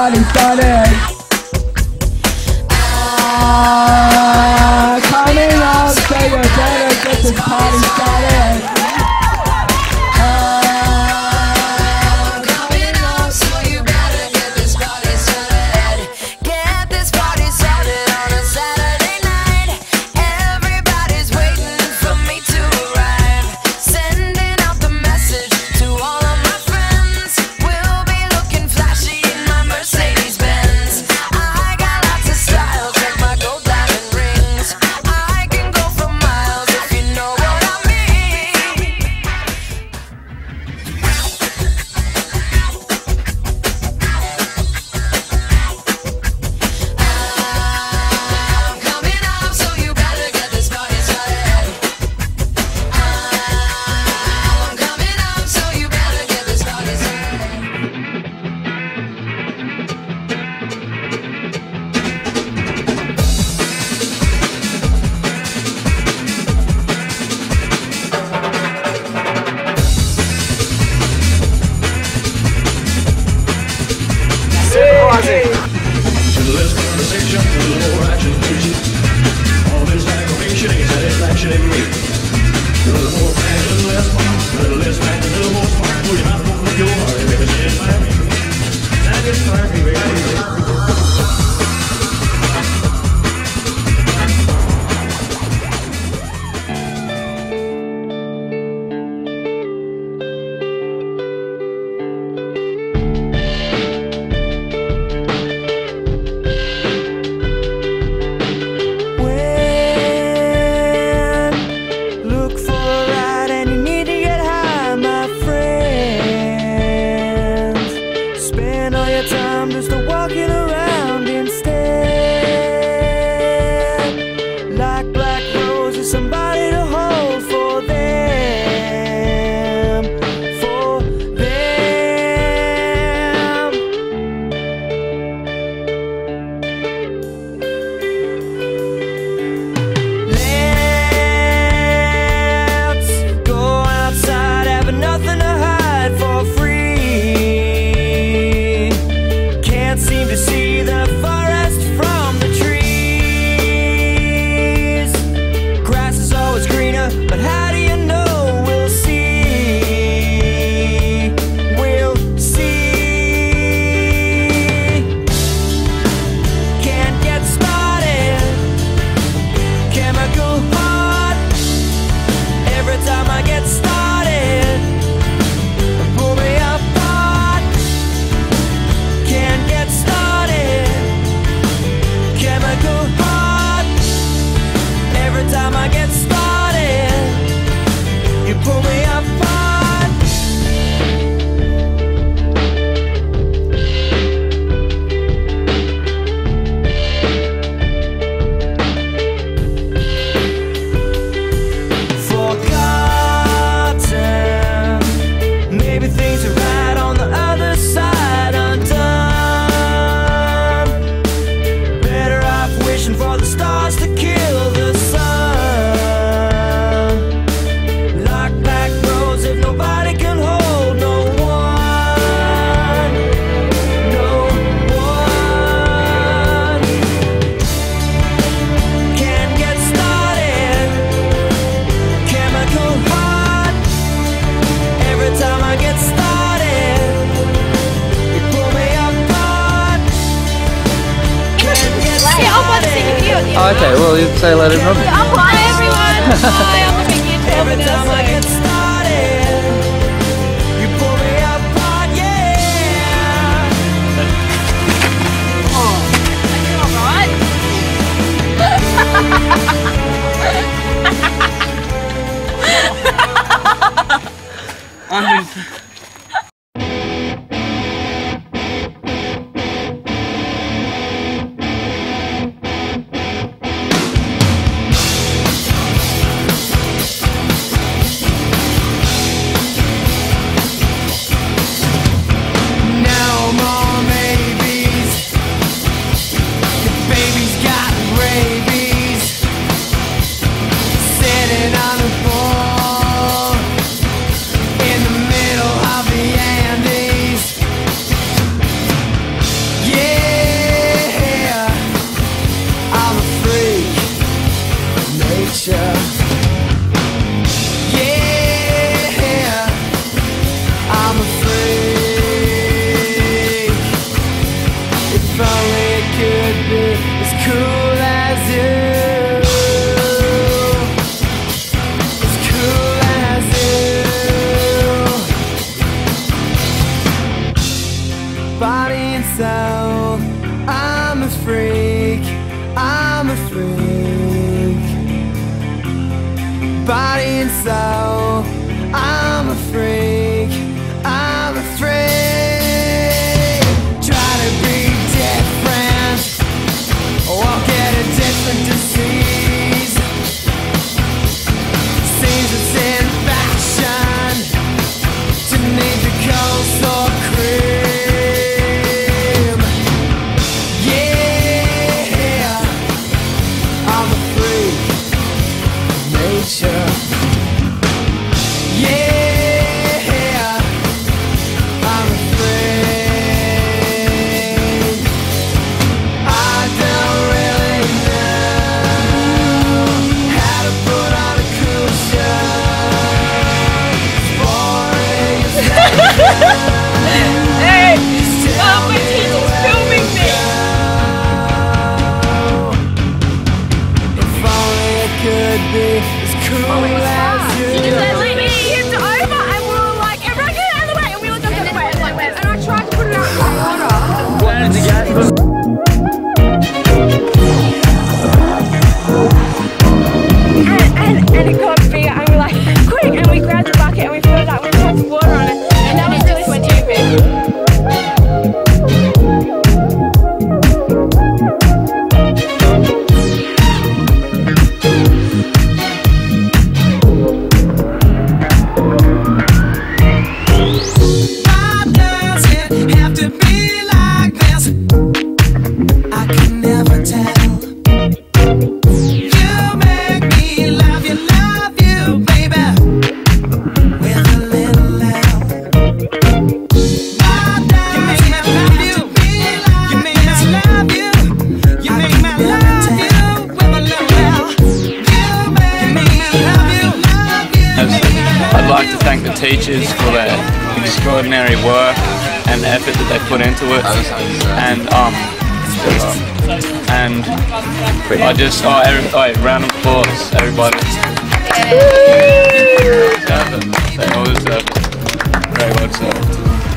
party started. Coming up, so you better get this party started. Coming up, so you better get this party started. Get this party started on a Saturday night. Everybody's waiting for me to arrive. Sending out the message to all of my friends. We'll be looking flashy in my Mercedes Benz. I got lots of style, check my gold diamond rings. I can go for miles if you know what I mean. I'm coming up, so you better get this party started. I'm coming up, so you better get this party started. To the less conversation, to the more action, please. All this aggravation ain't satisfaction in me. To the more passion, less fun. To the less passion, to the more spark. Pull your mouth open your heart, baby, satisfy me. Satisfy me, baby. Look for a ride and you need to get high, my friends. Spend all your time just walking around instead. Like black roses, somebody to hold for them. For them. Let's go outside, having nothing to hide for free. Can't seem to see the forest from the trees. Grass is always greener, but how do you know? We'll see. We'll see. Can't get started. Chemical heart. Every time I get started, pull me apart. Can't get started. Chemical heart. Every time I get started, you pull me apart. Forgotten. Maybe things are right on the other side, undone. Better off wishing for the stars to kill the sun. Lock back roads if nobody can hold no one. No one. Can't get started. Chemical heart. Every time I get started, you pull me apart. Can't get started. Oh, okay, well, you say let him run. Hi everyone! Hi, I'm looking at Every time I get started, you pull me apart, yeah. Alright? Sitting on the floor in the middle teachers for their extraordinary work and effort that they put into it, and I just round of applause, everybody. They all deserve it. Very well deserved.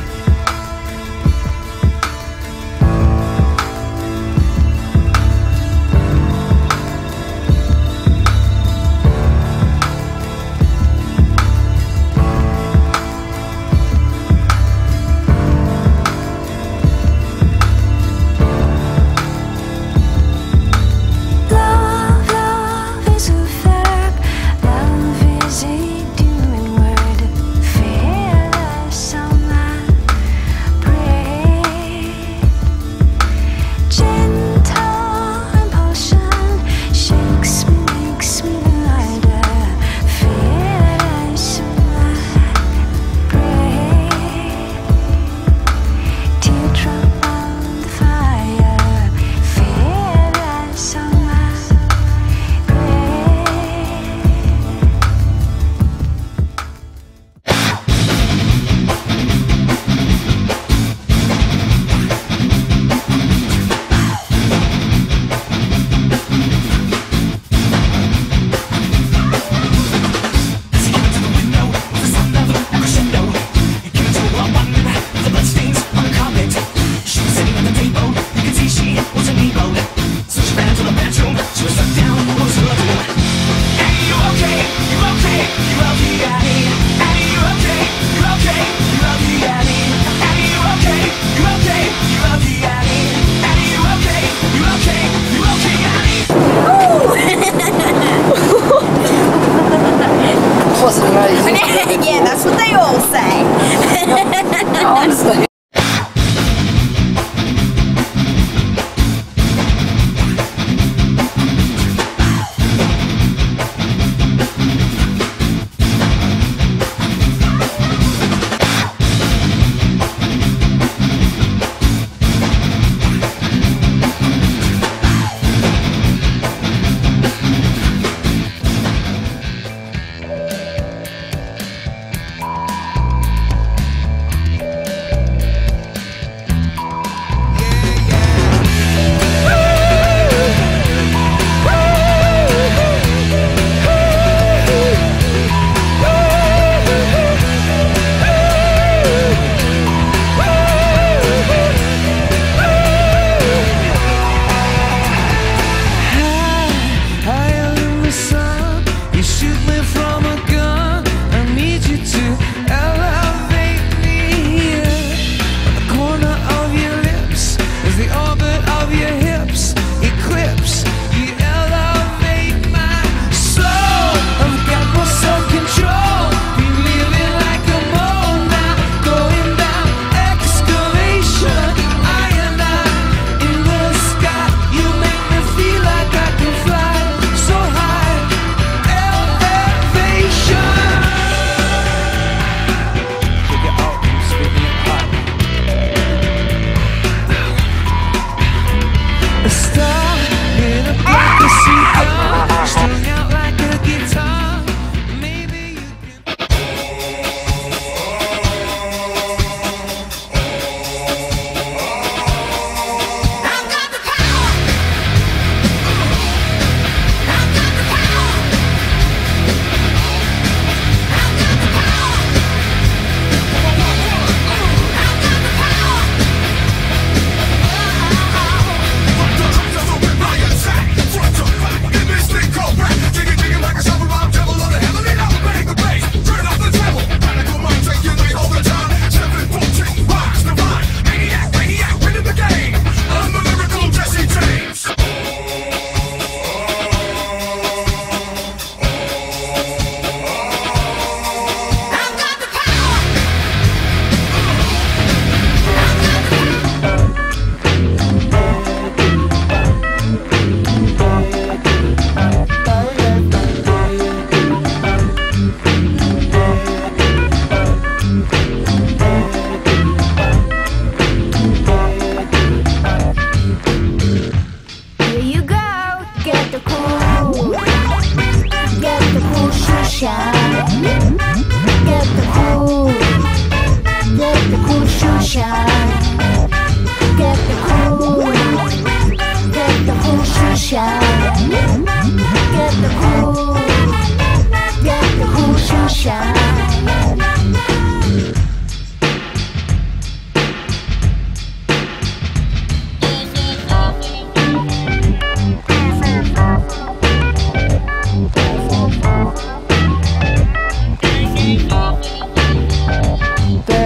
Yeah, that's what they all say. Honestly.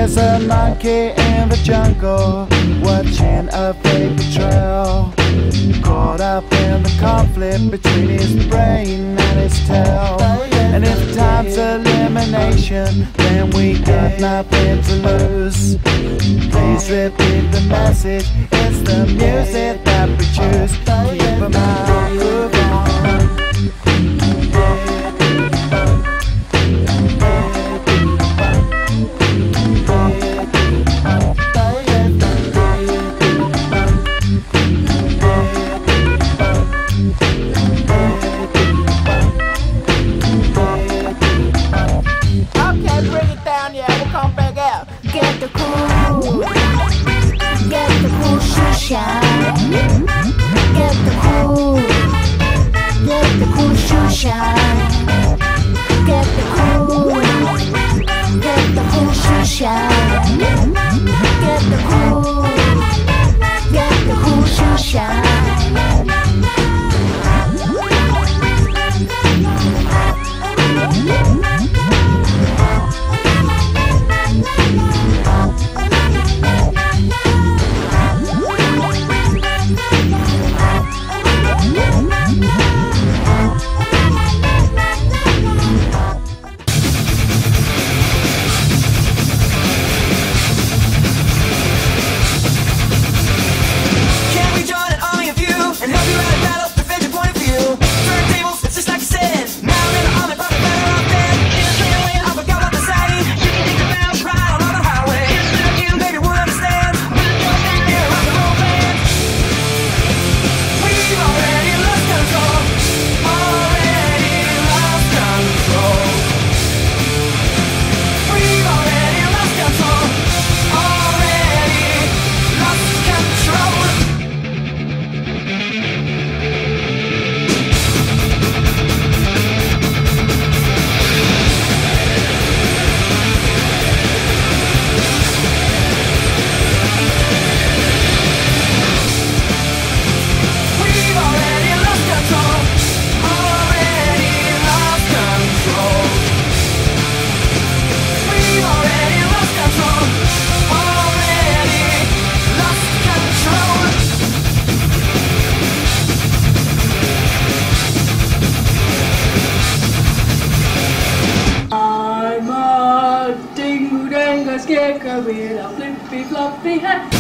There's a monkey in the jungle, watching a paper trail, caught up in the conflict between his brain and his tail. And if time's elimination, then we got nothing to lose. Please repeat the message, it's the music that we choose. Keep 'em out, move on. Get the cool shoe shine. Get the cool shoe shine. Get the cool shoe shine. Get the cool shoe shine. With a flippy floppy hat.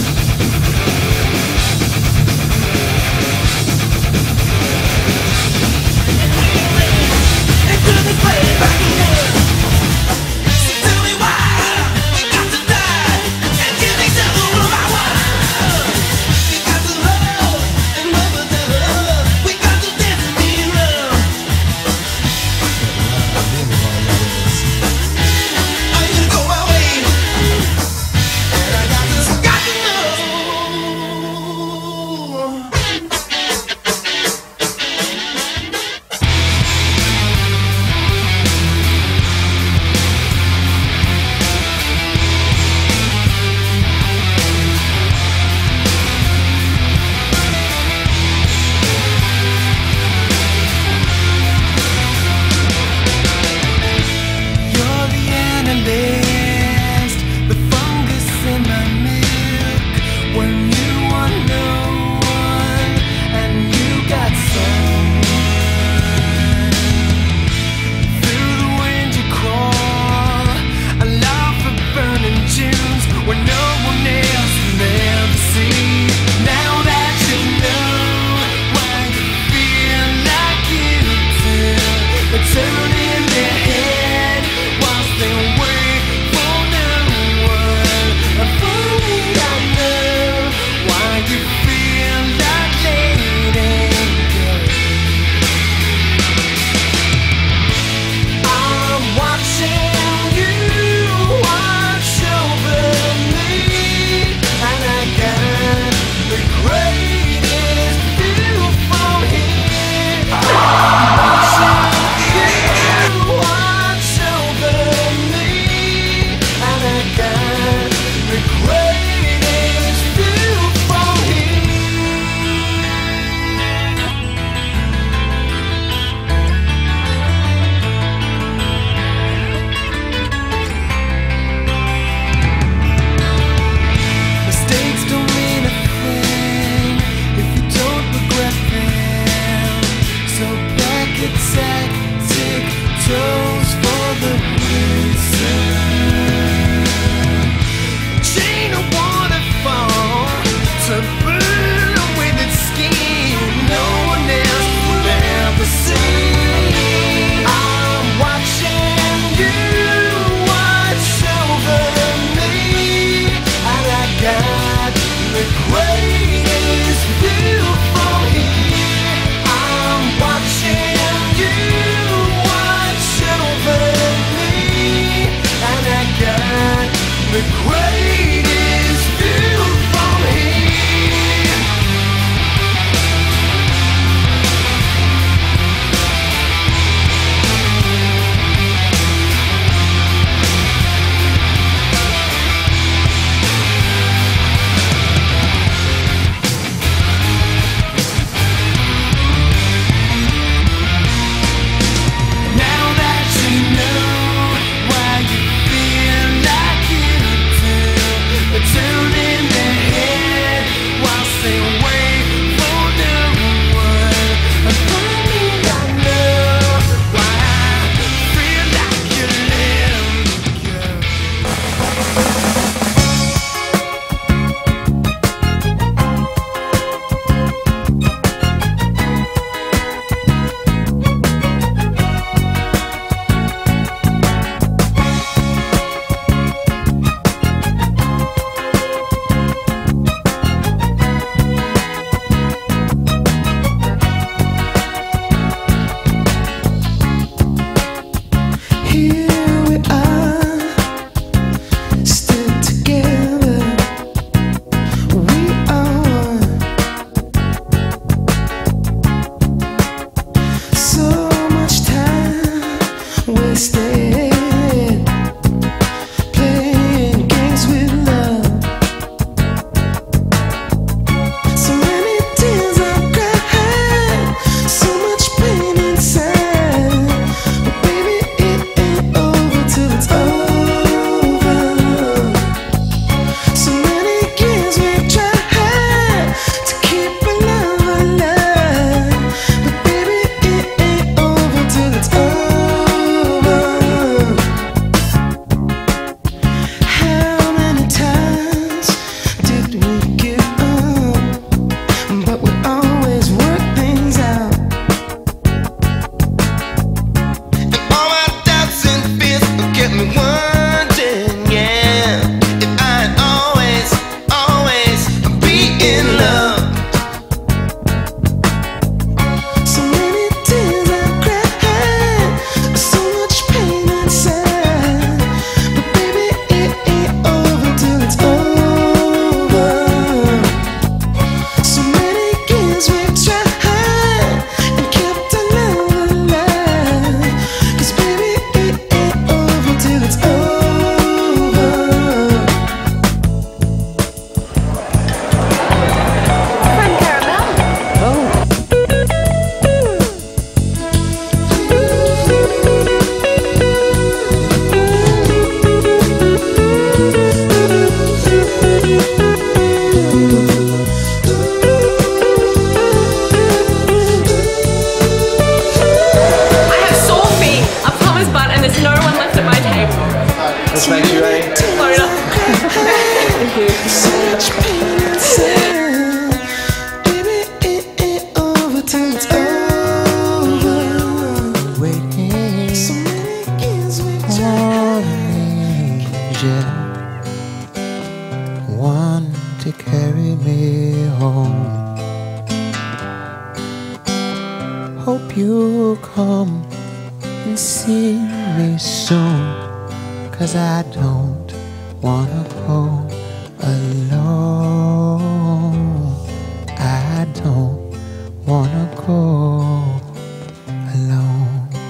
you, Eddie. See you later. Thank you. One to carry me home. Hope you'll come and see me soon, 'cause I don't wanna go alone. I don't wanna go alone.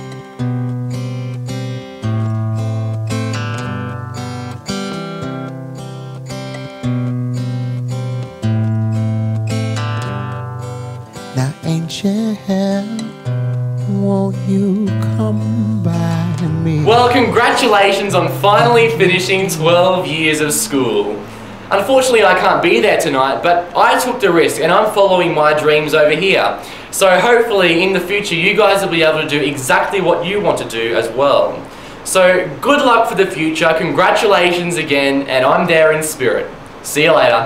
Now ain't you here? Won't you come by me? Well, congratulations on finally finishing 12 years of school. Unfortunately, I can't be there tonight, but I took the risk and I'm following my dreams over here. So hopefully in the future you guys will be able to do exactly what you want to do as well. So good luck for the future, congratulations again, and I'm there in spirit. See you later.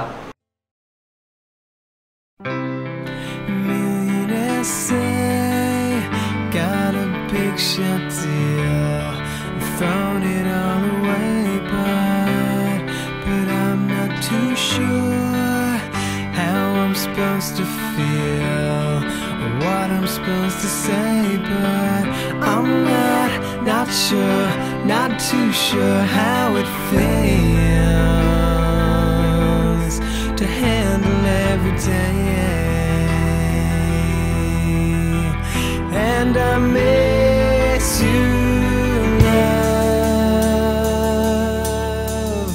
Millionaires say, got a big shot deal, thrown it all away, but I'm not too sure how I'm supposed to feel, or what I'm supposed to say, but I'm not sure, not too sure how it feels to handle every day. And I miss you, love.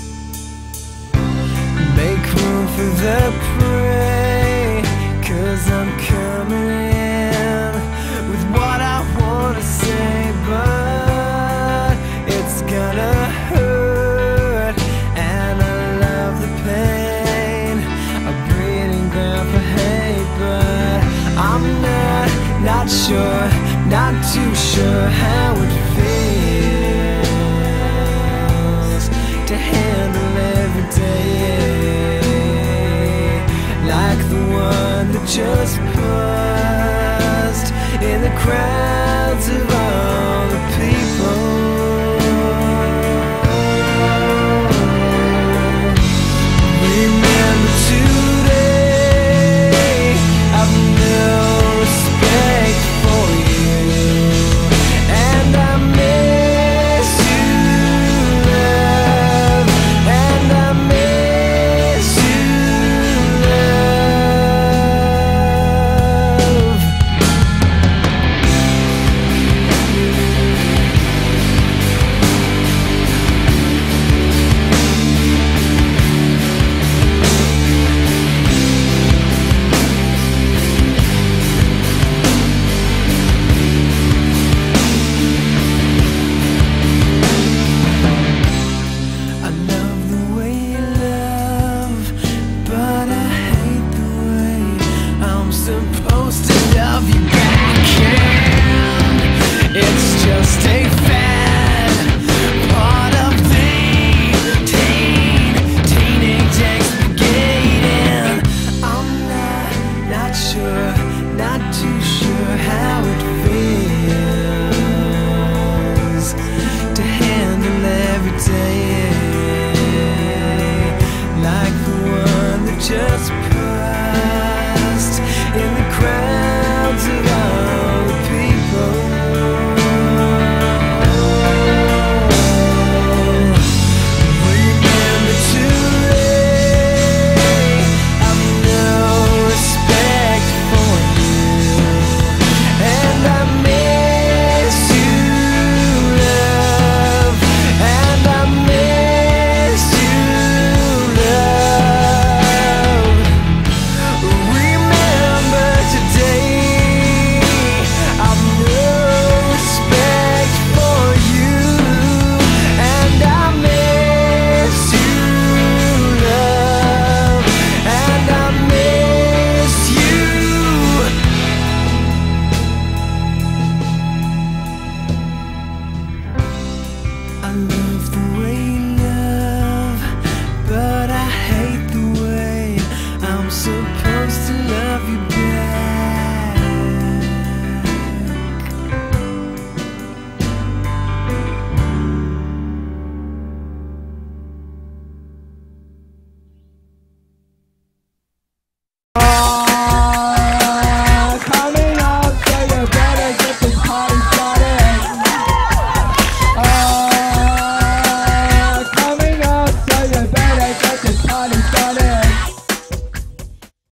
Make room for the prey, 'cause I'm coming in with what I wanna say, but it's gonna hurt, and I love the pain, a breeding ground for hate, but I'm not sure, not too sure how it feels to handle every day like the one that just paused in the crowds of